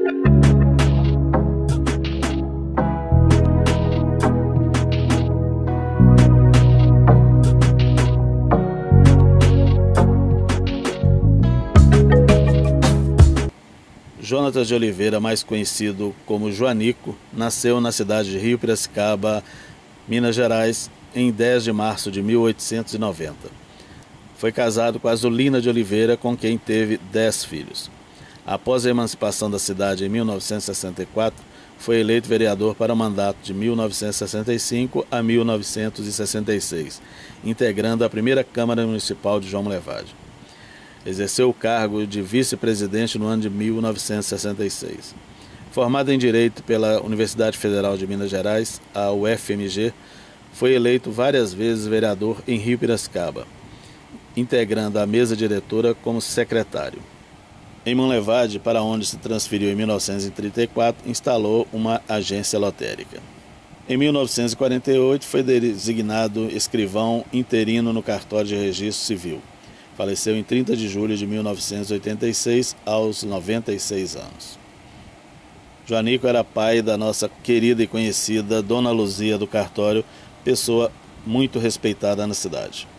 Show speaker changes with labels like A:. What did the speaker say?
A: Jonatas de Oliveira, mais conhecido como Joanico, nasceu na cidade de Rio Piracicaba, Minas Gerais, em 10 de março de 1890. Foi casado com Azulina de Oliveira, com quem teve 10 filhos. Após a emancipação da cidade em 1964, foi eleito vereador para o mandato de 1965 a 1966, integrando a primeira Câmara Municipal de João Molevade. Exerceu o cargo de vice-presidente no ano de 1966. Formado em Direito pela Universidade Federal de Minas Gerais, a UFMG, foi eleito várias vezes vereador em Rio Piracicaba, integrando a mesa diretora como secretário. Em Monlevade, para onde se transferiu em 1934, instalou uma agência lotérica. Em 1948, foi designado escrivão interino no cartório de registro civil. Faleceu em 30 de julho de 1986, aos 96 anos. Joanico era pai da nossa querida e conhecida Dona Luzia do Cartório, pessoa muito respeitada na cidade.